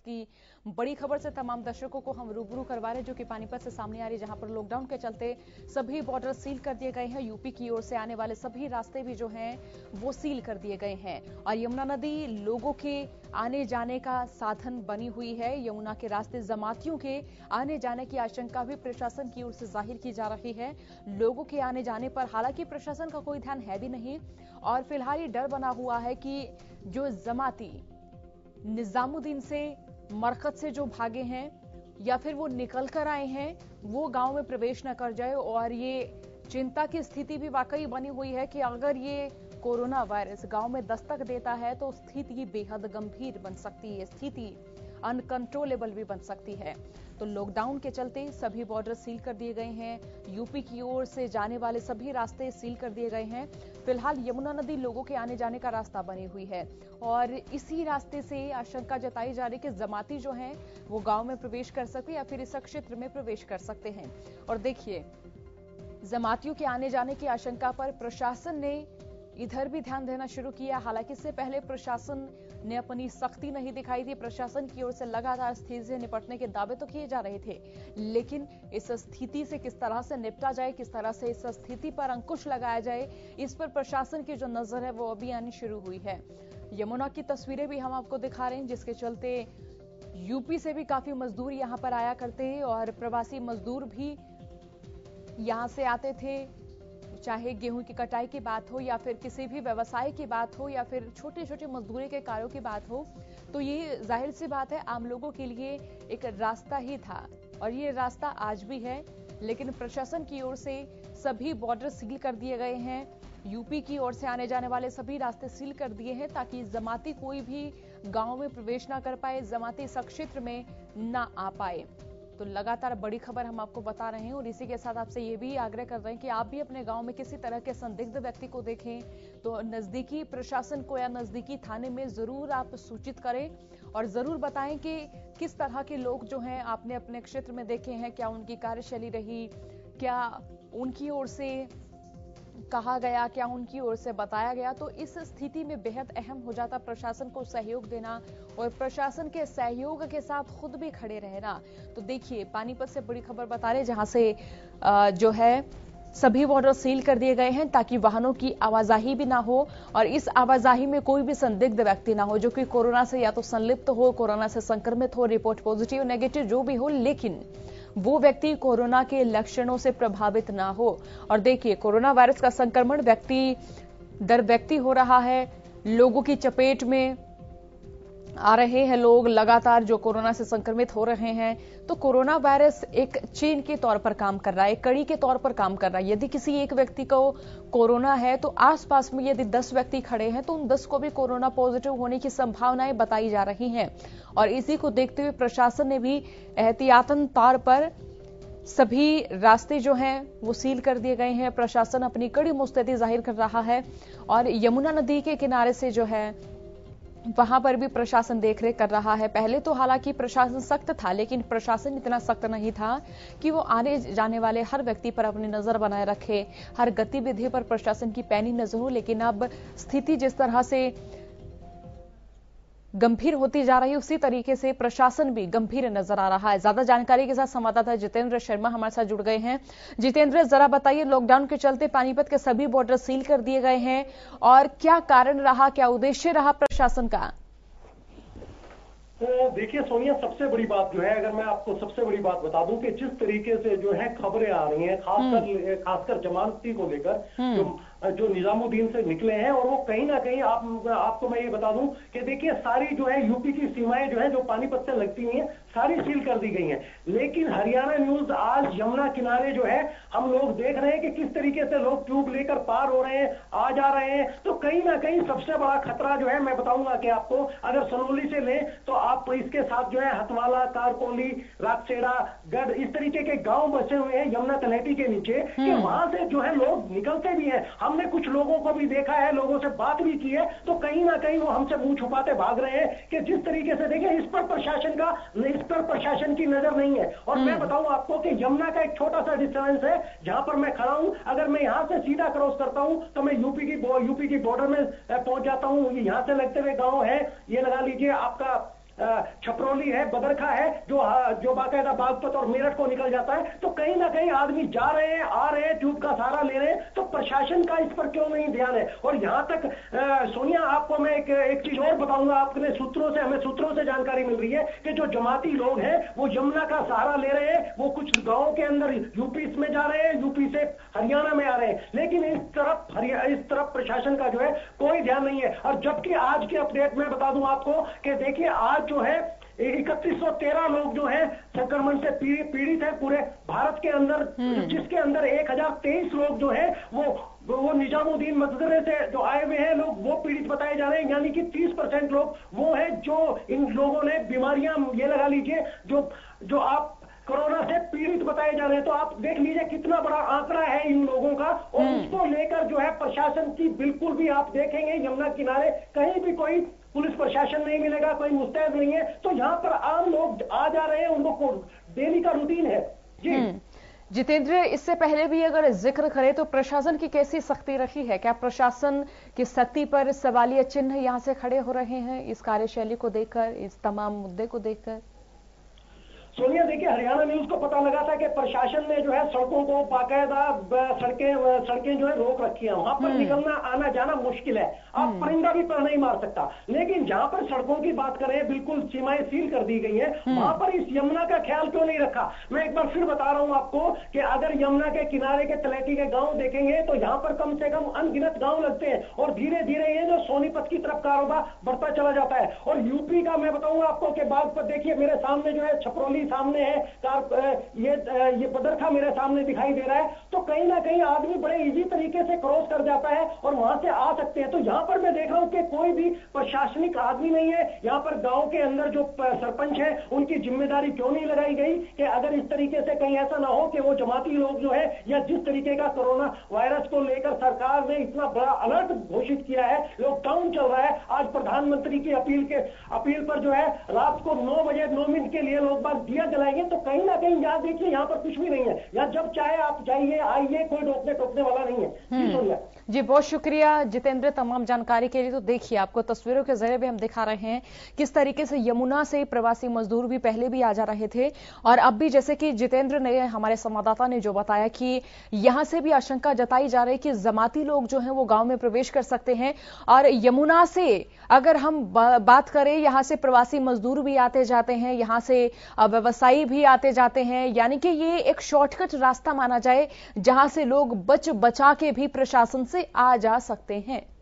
की बड़ी खबर से तमाम दर्शकों को हम रूबरू करवा रहे हैं, जो कि पानीपत से सामने आ रही है, जहां पर लॉकडाउन के चलते सभी बॉर्डर सील कर दिए गए हैं। यूपी की ओर से आने वाले सभी रास्ते भी जो हैं वो सील कर दिए गए हैं और यमुना नदी लोगों के आने जाने का साधन बनी हुई है। यमुना के रास्ते जमातियों के आने जाने की आशंका भी प्रशासन की ओर से जाहिर की जा रही है। लोगों के आने जाने पर हालांकि प्रशासन का कोई ध्यान है भी नहीं और फिलहाल ये डर बना हुआ है कि जो जमाती निजामुद्दीन से मरकज से जो भागे हैं या फिर वो निकल कर आए हैं वो गांव में प्रवेश न कर जाए। और ये चिंता की स्थिति भी वाकई बनी हुई है कि अगर ये कोरोना वायरस गांव में दस्तक देता है तो स्थिति बेहद गंभीर बन सकती है, स्थिति अनकंट्रोलेबल भी बन सकती है। तो लॉकडाउन के चलते सभी बॉर्डर सील कर दिए गए हैं। यूपी की ओर से जाने वाले सभी रास्ते सील कर दिए गए हैं। फिलहाल यमुना नदी लोगों के आने जाने का रास्ता बनी हुई है और इसी रास्ते से आशंका जताई जा रही है कि जमाती जो हैं वो गांव में प्रवेश कर सकते हैं या फिर इस क्षेत्र में प्रवेश कर सकते हैं। और देखिए, जमातियों के आने जाने की आशंका पर प्रशासन ने इधर भी ध्यान देना शुरू किया। हालांकि इससे पहले प्रशासन ने अपनी सख्ती नहीं दिखाई थी। प्रशासन की ओर से लगातार स्थिति से निपटने के दावे तो किए जा रहे थे, लेकिन इस स्थिति से किस तरह से निपटा जाए, किस तरह से इस स्थिति पर अंकुश लगाया जाए, इस पर प्रशासन की जो नजर है वो अभी आनी शुरू हुई है। यमुना की तस्वीरें भी हम आपको दिखा रहे हैं, जिसके चलते यूपी से भी काफी मजदूर यहाँ पर आया करते हैं और प्रवासी मजदूर भी यहाँ से आते थे। चाहे गेहूं की कटाई की बात हो या फिर किसी भी व्यवसाय की बात हो या फिर छोटे छोटे मजदूरी के कार्यों की बात हो, तो ये जाहिर सी बात है आम लोगों के लिए एक रास्ता ही था और ये रास्ता आज भी है। लेकिन प्रशासन की ओर से सभी बॉर्डर सील कर दिए गए हैं। यूपी की ओर से आने जाने वाले सभी रास्ते सील कर दिए हैं ताकि जमाती कोई भी गांव में प्रवेश ना कर पाए, जमाती इस क्षेत्र में ना आ पाए। तो लगातार बड़ी खबर हम आपको बता रहे हैं और इसी के साथ आपसे ये भी आग्रह कर रहे हैं कि आप भी अपने गांव में किसी तरह के संदिग्ध व्यक्ति को देखें तो नजदीकी प्रशासन को या नजदीकी थाने में जरूर आप सूचित करें और जरूर बताएं कि किस तरह के लोग जो हैं आपने अपने क्षेत्र में देखे हैं, क्या उनकी कार्यशैली रही, क्या उनकी ओर से कहा गया, क्या उनकी ओर से बताया गया। तो इस स्थिति में बेहद अहम हो जाता प्रशासन को सहयोग देना और प्रशासन के सहयोग के साथ खुद भी खड़े रहना। तो देखिए, पानीपत से बड़ी खबर बता रहे, जहां से जो है सभी बॉर्डर सील कर दिए गए हैं ताकि वाहनों की आवाजाही भी ना हो और इस आवाजाही में कोई भी संदिग्ध व्यक्ति ना हो जो कि कोरोना से या तो संलिप्त हो, कोरोना से संक्रमित हो, रिपोर्ट पॉजिटिव नेगेटिव जो भी हो, लेकिन वो व्यक्ति कोरोना के लक्षणों से प्रभावित ना हो। और देखिए, कोरोना वायरस का संक्रमण व्यक्ति दर व्यक्ति हो रहा है, लोगों की चपेट में आ रहे हैं लोग लगातार जो कोरोना से संक्रमित हो रहे हैं। तो कोरोना वायरस एक चेन के तौर पर काम कर रहा है, कड़ी के तौर पर काम कर रहा है। यदि किसी एक व्यक्ति को कोरोना है तो आसपास में यदि 10 व्यक्ति खड़े हैं तो उन 10 को भी कोरोना पॉजिटिव होने की संभावनाएं बताई जा रही हैं। और इसी को देखते हुए प्रशासन ने भी एहतियातन तौर पर सभी रास्ते जो हैं वो सील कर दिए गए हैं। प्रशासन अपनी कड़ी मुस्तैदी जाहिर कर रहा है और यमुना नदी के किनारे से जो है वहां पर भी प्रशासन देखरेख कर रहा है। पहले तो हालांकि प्रशासन सख्त था, लेकिन प्रशासन इतना सख्त नहीं था कि वो आने जाने वाले हर व्यक्ति पर अपनी नजर बनाए रखे, हर गतिविधि पर प्रशासन की पैनी नजर हो। लेकिन अब स्थिति जिस तरह से गंभीर होती जा रही है उसी तरीके से प्रशासन भी गंभीर नजर आ रहा है। ज्यादा जानकारी के साथ संवाददाता जितेंद्र शर्मा हमारे साथ जुड़ गए हैं। जितेंद्र, जरा बताइए, लॉकडाउन के चलते पानीपत के सभी बॉर्डर सील कर दिए गए हैं और क्या कारण रहा, क्या उद्देश्य रहा प्रशासन का? तो देखिए सोनिया, सबसे बड़ी बात जो है, अगर मैं आपको सबसे बड़ी बात बता दूं कि जिस तरीके से जो है खबरें आ रही हैं, खासकर जमानती को लेकर जो निजामुद्दीन से निकले हैं, और वो कहीं ना कहीं आपको मैं ये बता दूं कि देखिए सारी जो है यूपी की सीमाएं जो है जो पानीपत से लगती हुई हैं सारी सील कर दी गई हैं। लेकिन हरियाणा न्यूज आज यमुना किनारे जो है हम लोग देख रहे हैं कि किस तरीके से लोग ट्यूब लेकर पार हो रहे हैं, आ जा रहे हैं। तो कहीं ना कहीं सबसे बड़ा खतरा जो है, मैं बताऊंगा कि आपको अगर सनोली से लें तो आप इसके साथ जो है हथवाला, कारकोली, रागसेड़ा, गढ़, इस तरीके के गांव बसे हुए हैं यमुना तलहटी के नीचे, कि वहां से जो है लोग निकलते भी हैं। हमने कुछ लोगों को भी देखा है, लोगों से बात भी की है, तो कहीं ना कहीं वो हमसे मुंह छुपाते भाग रहे हैं कि जिस तरीके से देखिए इस पर प्रशासन की नजर नहीं है। और मैं बताऊं आपको कि यमुना का एक छोटा सा डिस्टेंस है जहां पर मैं खड़ा हूं। अगर मैं यहां से सीधा क्रॉस करता हूं तो मैं यूपी की बॉर्डर में पहुंच जाता हूं। यहाँ से लगते हुए गांव है, ये लगा लीजिए आपका छपरौली है, बदरखा है, जो बाकायदा बागपत और मेरठ को निकल जाता है, तो कहीं ना कहीं आदमी जा रहे हैं, आ रहे हैं, ट्यूब का सहारा ले रहे हैं, तो प्रशासन का इस पर क्यों नहीं ध्यान है? और यहां तक सोनिया, आपको मैं एक चीज और बताऊंगा, आपने हमें सूत्रों से जानकारी मिल रही है कि जो जमाती लोग हैं वो यमुना का सहारा ले रहे हैं, वो कुछ गांवों के अंदर यूपी में जा रहे हैं, यूपी से हरियाणा में आ रहे हैं, लेकिन इस तरफ प्रशासन का जो है कोई ध्यान नहीं है। और जबकि आज की अपडेट में बता दूं आपको कि देखिए, आज जो है 3113 लोग जो हैं संक्रमण से पीड़ित हैं पूरे भारत के अंदर, जिसके अंदर 1023 लोग जो हैं वो निजामुद्दीन मजदरे से जो आए हुए हैं लोग, वो पीड़ित बताए जा रहे हैं। यानी कि 30% लोग वो हैं जो इन लोगों ने बीमारियां, ये लगा लीजिए, जो आप कोरोना से पीड़ित बताए जा रहे हैं। तो आप देख लीजिए कितना बड़ा आंकड़ा है इन लोगों का, और उसको लेकर जो है प्रशासन की बिल्कुल भी, आप देखेंगे यमुना किनारे कहीं भी कोई पुलिस प्रशासन नहीं मिलेगा, कोई मुस्तैद नहीं है। तो यहाँ पर आम लोग आ जा रहे हैं, उनको डेली का रूटीन है। जी जितेंद्र, इससे पहले भी अगर जिक्र करें तो प्रशासन की कैसी सख्ती रही है? क्या प्रशासन की सख्ती पर सवालिया चिन्ह यहां से खड़े हो रहे हैं इस कार्यशैली को देखकर, इस तमाम मुद्दे को देखकर? सोनिया, देखिए, हरियाणा न्यूज को पता लगा था कि प्रशासन ने जो है सड़कों को बाकायदा सड़कें जो है रोक रखी है, वहां पर निकलना आना जाना मुश्किल है, आप परिंदा भी पर नहीं मार सकता। लेकिन जहां पर सड़कों की बात करें, बिल्कुल सीमाएं सील कर दी गई है, वहां पर इस यमुना का ख्याल क्यों नहीं रखा? मैं एक बार फिर बता रहा हूं आपको कि अगर यमुना के किनारे के तलैटी के गांव देखेंगे तो यहाँ पर कम से कम अनगिनत गांव लगते हैं, और धीरे धीरे ये जो सोनीपत की तरफ कारोबार बढ़ता चला जाता है। और यूपी का मैं बताऊंगा आपको कि बागपत, देखिए मेरे सामने जो है छपरौली सामने है, ये बदरखा मेरे सामने दिखाई दे रहा है, तो कहीं ना कहीं आदमी बड़े इजी तरीके से क्रॉस कर जाता है और वहां से आ सकते हैं। तो यहाँ पर मैं देख रहा हूं कि कोई भी प्रशासनिक आदमी नहीं है। यहाँ पर गांव के अंदर जो सरपंच है, उनकी जिम्मेदारी क्यों नहीं लगाई गई कि अगर इस तरीके से कहीं ऐसा ना हो कि वो जमाती लोग जो है, या जिस तरीके का कोरोना वायरस को लेकर सरकार ने इतना बड़ा अलर्ट घोषित किया है, लॉकडाउन चल रहा है, आज प्रधानमंत्री की अपील पर जो है रात को 9 बजे 9 मिनट के लिए लोग बाग दिया जलाएंगे, तो कहीं ना कहीं यहाँ देखिए, यहाँ पर कुछ भी नहीं है। यहाँ जब चाहे आप जाइए, आइए, कोई रोकने टोकने वाला नहीं है। जी सोनिया जी, बहुत शुक्रिया जितेंद्र तमाम जानकारी के लिए। तो देखिए, आपको तस्वीरों के जरिए भी हम दिखा रहे हैं किस तरीके से यमुना से प्रवासी मजदूर भी पहले भी आ जा रहे थे, और अब भी, जैसे कि जितेंद्र ने, हमारे संवाददाता ने जो बताया कि यहां से भी आशंका जताई जा रही है कि जमाती लोग जो हैं वो गांव में प्रवेश कर सकते हैं। और यमुना से अगर हम बात करें, यहां से प्रवासी मजदूर भी आते जाते हैं, यहां से व्यवसायी भी आते जाते हैं, यानी कि ये एक शॉर्टकट रास्ता माना जाए जहां से लोग बचा के भी प्रशासन से आ जा सकते हैं।